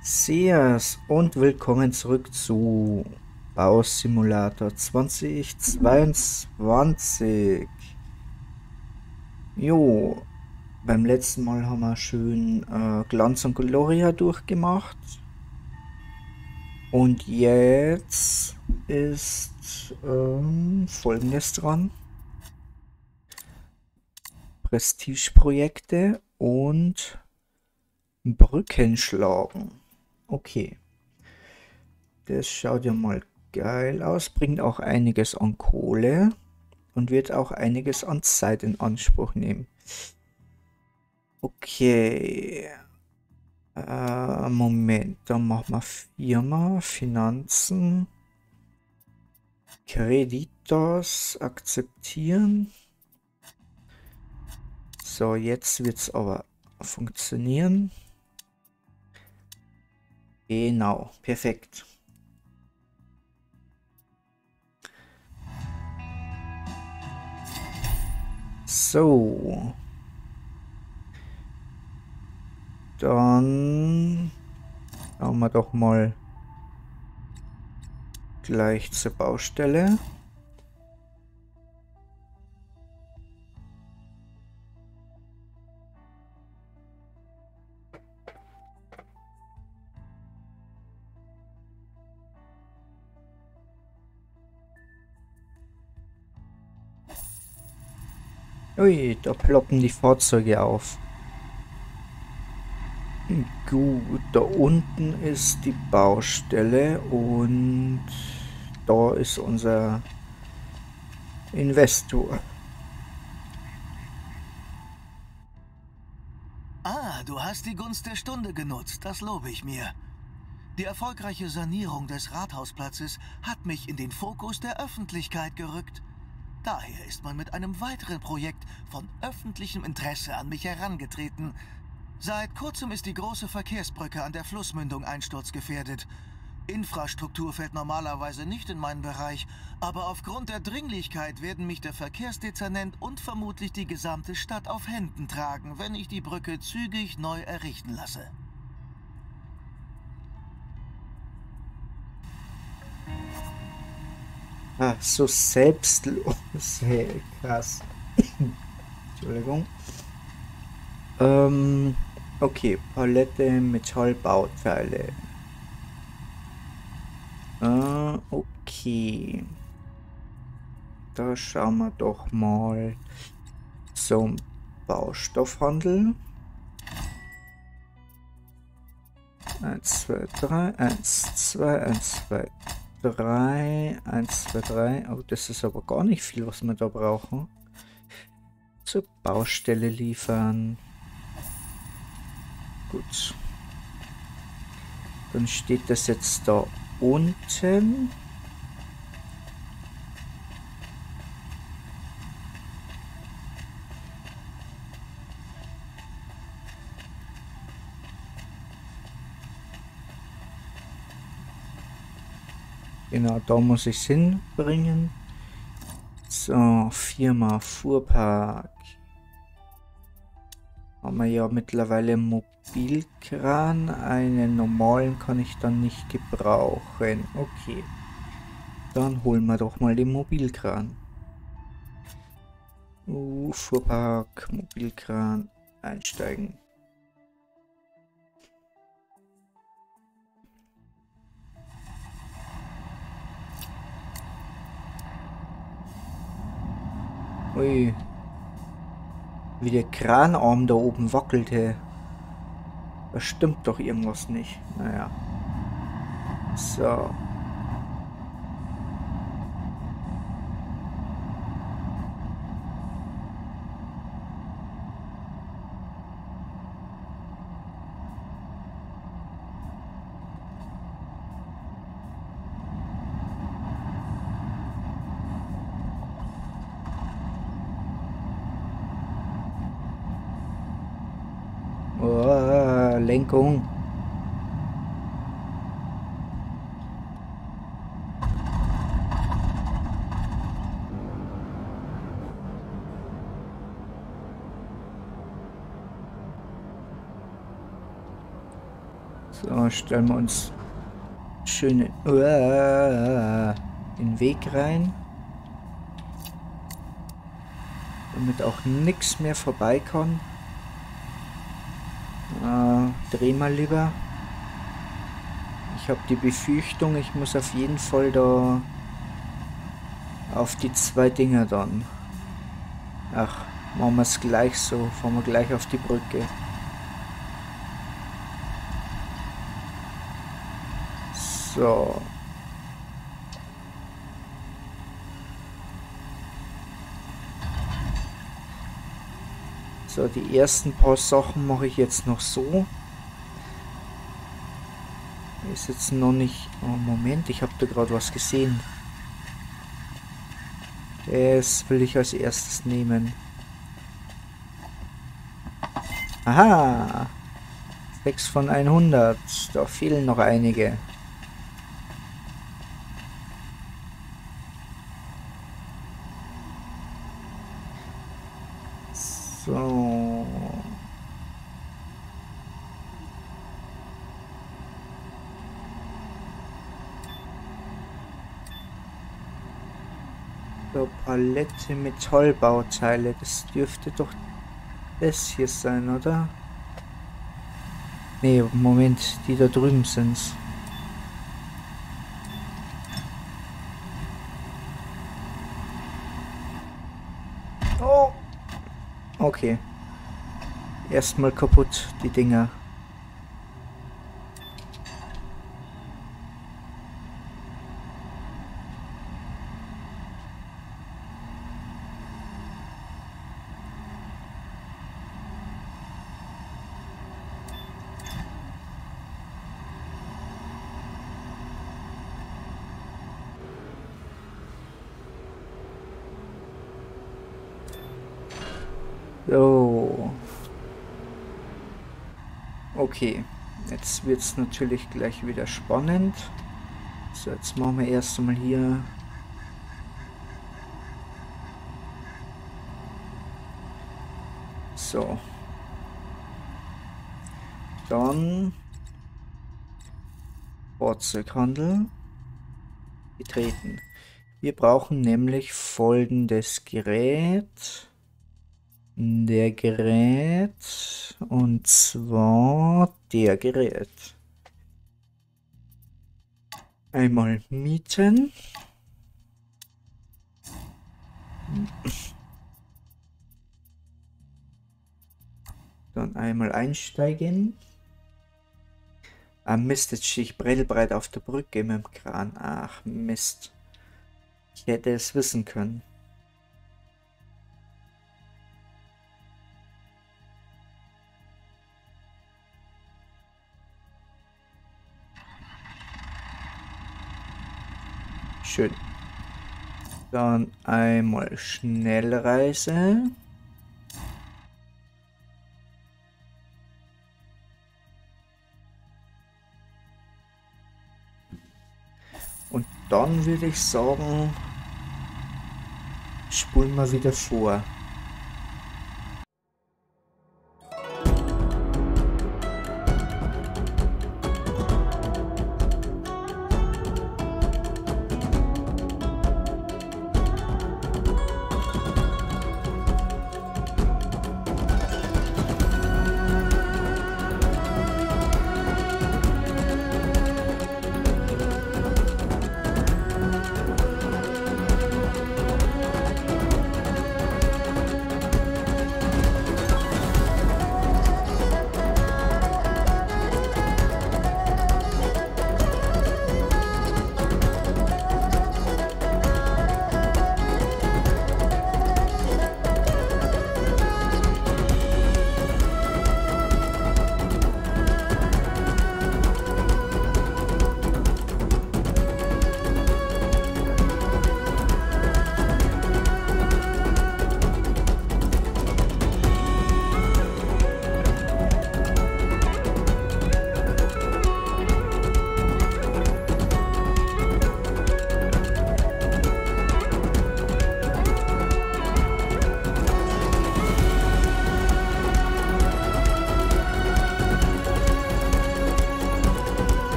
Seas und willkommen zurück zu Bausimulator 2022. Jo, beim letzten Mal haben wir schön Glanz und Gloria durchgemacht. Und jetzt ist Folgendes dran. Prestigeprojekte und Brücken schlagen. Okay. Das schaut ja mal geil aus, bringt auch einiges an Kohle und wird auch einiges an Zeit in Anspruch nehmen. Okay. Moment, dann machen wir Firma, Finanzen, Kreditors, akzeptieren. So, jetzt wird es aber funktionieren. Genau, perfekt. So. Dann schauen wir doch mal gleich zur Baustelle. Ui, da ploppen die Fahrzeuge auf. Gut, da unten ist die Baustelle und da ist unser Investor. Ah, du hast die Gunst der Stunde genutzt, das lobe ich mir. Die erfolgreiche Sanierung des Rathausplatzes hat mich in den Fokus der Öffentlichkeit gerückt. Daher ist man mit einem weiteren Projekt von öffentlichem Interesse an mich herangetreten. Seit kurzem ist die große Verkehrsbrücke an der Flussmündung einsturzgefährdet. Infrastruktur fällt normalerweise nicht in meinen Bereich, aber aufgrund der Dringlichkeit werden mich der Verkehrsdezernent und vermutlich die gesamte Stadt auf Händen tragen, wenn ich die Brücke zügig neu errichten lasse. Ah, so selbstlos. Hey, krass. Entschuldigung. Okay, Palette, Metallbauteile. Okay. Da schauen wir doch mal zum Baustoffhandel. 1, 2, 3, 1, 2, 1, 2, 3, 1, 2, 3. Oh, das ist aber gar nicht viel, was wir da brauchen. Zur Baustelle liefern. Gut. Dann steht das jetzt da unten. Genau, da muss ich es hinbringen. So, Firma Fuhrpark. Haben wir ja mittlerweile Mobilkran. Einen normalen kann ich dann nicht gebrauchen. Okay. Dann holen wir doch mal den Mobilkran. Fuhrpark, Mobilkran, einsteigen. Ui. Wie der Kranarm da oben wackelte. Da stimmt doch irgendwas nicht. Naja. So. Oh, Lenkung. So, stellen wir uns schön in den Weg rein. Damit auch nichts mehr vorbei kann. Dreh mal lieber. Ich habe die Befürchtung, ich muss auf jeden Fall da auf die zwei Dinger dann. Ach, machen wir es gleich so. Fahren wir gleich auf die Brücke. So. So, die ersten paar Sachen mache ich jetzt noch so. Ist jetzt noch nicht... Oh, Moment, ich habe da gerade was gesehen. Das will ich als erstes nehmen. Aha! 6 von 100. Da fehlen noch einige. So. So, Palette Metallbauteile. Das dürfte doch das hier sein, oder? Nee, Moment, die da drüben sind's. Oh! Okay. Erstmal kaputt, die Dinger. So. Okay. Jetzt wird es natürlich gleich wieder spannend. So, jetzt machen wir erst einmal hier. So. Dann Fahrzeughandel betreten. Wir brauchen nämlich folgendes Gerät. Der Gerät, und zwar der Gerät. Einmal mieten. Dann einmal einsteigen. Ah Mist, jetzt stehe ich prellbreit auf der Brücke mit dem Kran. Ach Mist. Ich hätte es wissen können. Schön. Dann einmal Schnellreise. Dann würde ich sagen, spulen wir wieder vor.